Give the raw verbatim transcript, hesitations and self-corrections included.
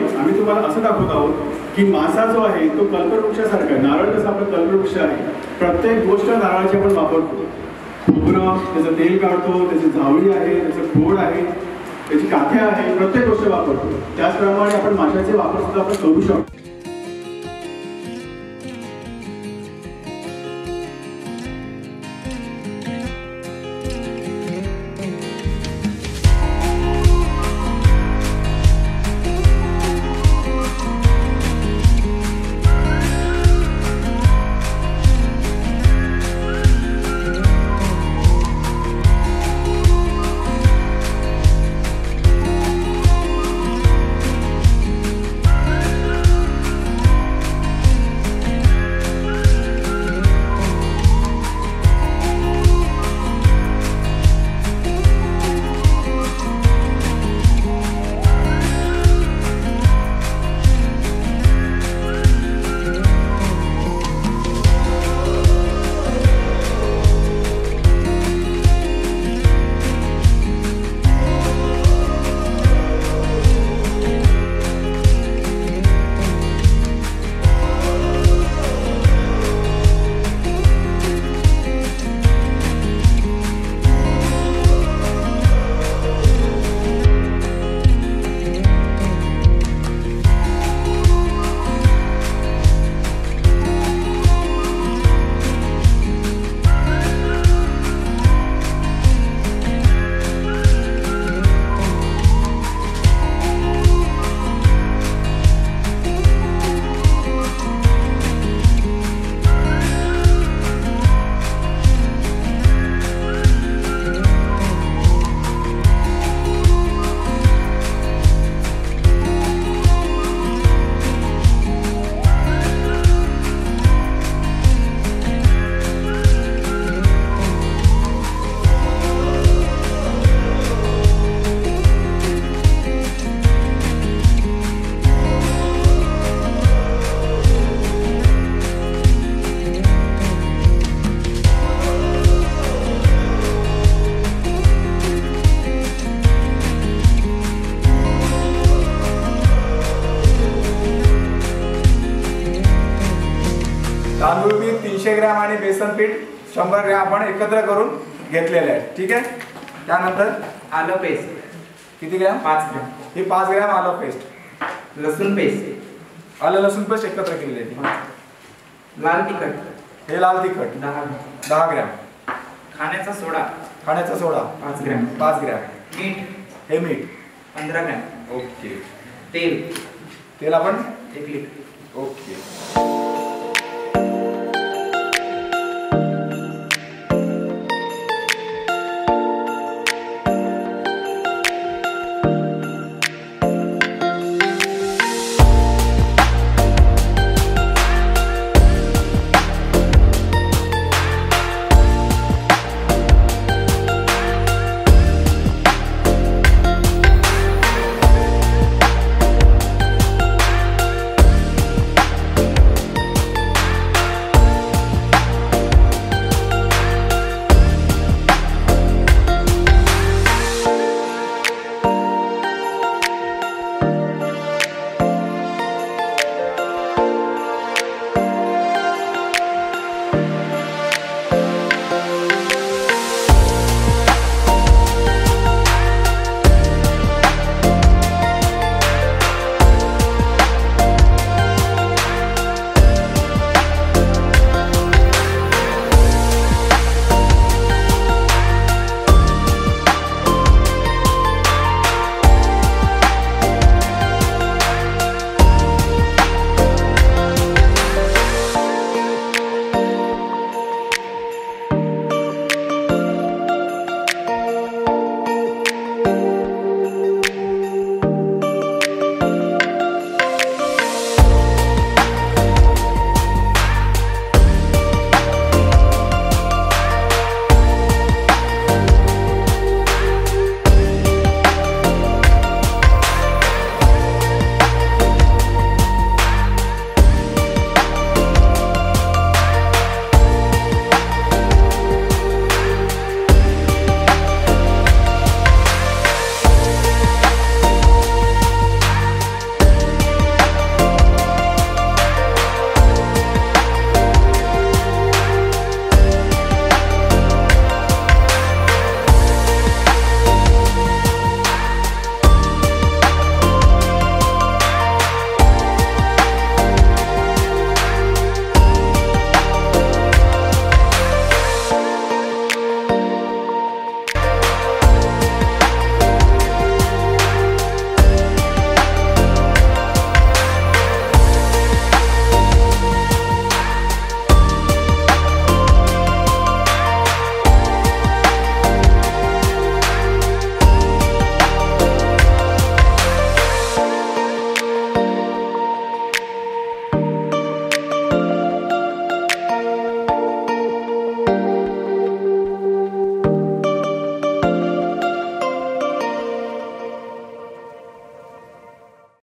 आम्ही तुम्हाला असं दाखवत आहोत की मासा जो आहे तो कल्पवृक्षासारखा आहे. नारळ कसं आपलं कल्पवृक्ष आहे, प्रत्येक गोष्ट नारळाची आपण वापरतो. खोबरं, त्याचं तेल काढतो, त्याची झावळी आहे, त्याचं खोड आहे, त्याची काथ्या आहे, प्रत्येक गोष्ट वापरतो. त्याचप्रमाणे आपण माशाचे वापर सुद्धा आपण करू शकतो. तांदूळ पीठ तीनशे ग्रॅम आणि बेसन पीठ शंभर ग्रॅम आपण एकत्र करून घेतलेले आहे. ठीक आहे. त्यानंतर आलं पेस्ट किती ग्रॅम? पाच ग्रॅम. ही पाच ग्रॅम आलं पेस्ट. लसूण पेस्ट, आलं लसूण पेस्ट एकत्र केलेली आहे. लाल तिखट, हे लाल तिखट दहा दहा ग्रॅम. खाण्याचा सोडा, खाण्याचा सोडा पाच ग्रॅम. पाच ग्रॅम. मीठ, हे मीठ पंधरा ग्रॅम. ओके. तेल, तेल आपण एक लिटर. ओके.